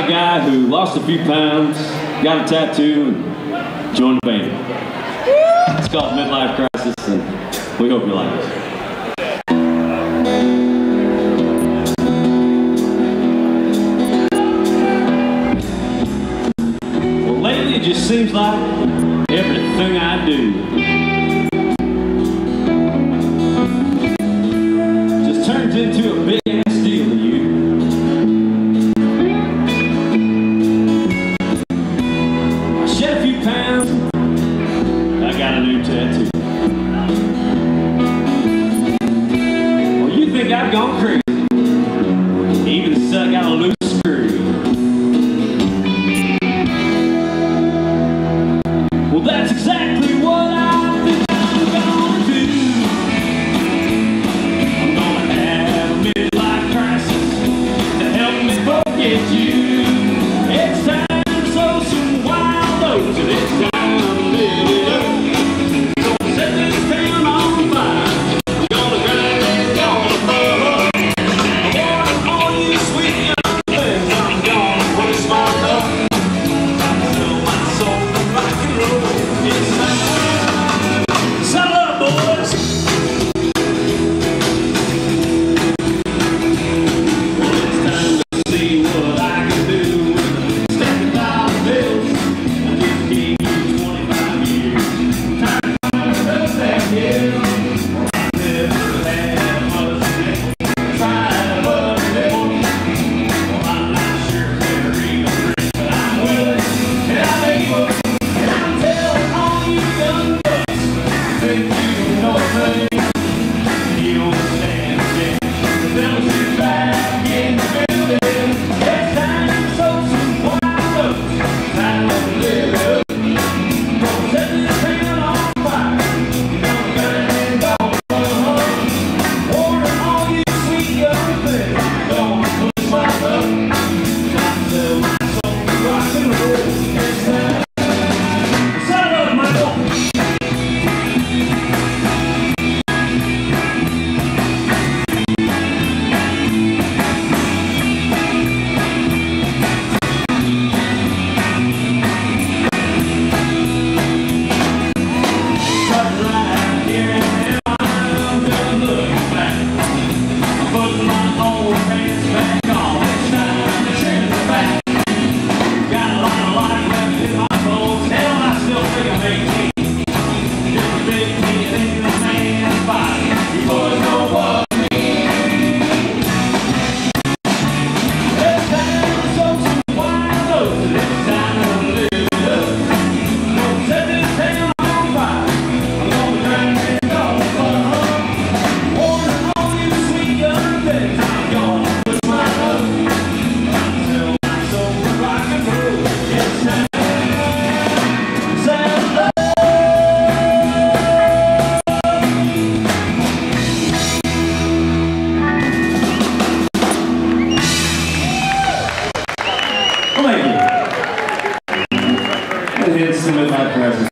guy who lost a few pounds, got a tattoo, and joined the band. It's called Midlife Crisis, and we hope you like it. Well, lately it just seems like everything I do just turns into a big ass deal to you. I shed a few pounds, I got a new tattoo. Well, you think I've gone crazy, even said I got a loose screw. Well, that's exactly what I think I'm gonna do. I'm gonna have a midlife crisis to help me forget you. It's time to sow some wild oats, and it's time to live it up. Gonna set this town on fire. Gonna grind and gonna burn. I want all you sweet young things. I'm gonna push my love. Fill my soul for rock and roll. It's time. Settle up, boys. Well, it's time to see what I can do with a stack of dollar bills. I just gave you 25 years. Time to find myself back here. I never had much nickel. Tried but nickel. Well, I'm not sure if they're even rich, but I'm willing. And I'll make you up. And I'll tell all you young bucks, think you know a thing. You don't stand a chance. The devil is back in the building. It's time to sow some wild oats. Time to live it up. Gonna set this town on fire. Gonna grind and gonna burn. Warning all you sweet young things. Gonna push my luck. Time to sell my soul for rock and roll. It's time. Settle up, Michael. Started right here and now I'm gonna look back. I'm putting my old pants back on. It's time to trim the back. Got a lot of life left in my clothes. Hell, I still think I'm 18. Just a big kid in a man's body. You boys know what I mean. It's time to sow some wild oats, and it's time to live it up. Gonna set this town on fire. I'm gonna grind and gonna burn. Warning all you sweet young things. I'm gonna push my luck. Time to sell my soul for rock and roll. It's time. Settle up. Well, thank you. And here's some Midlife Crisis.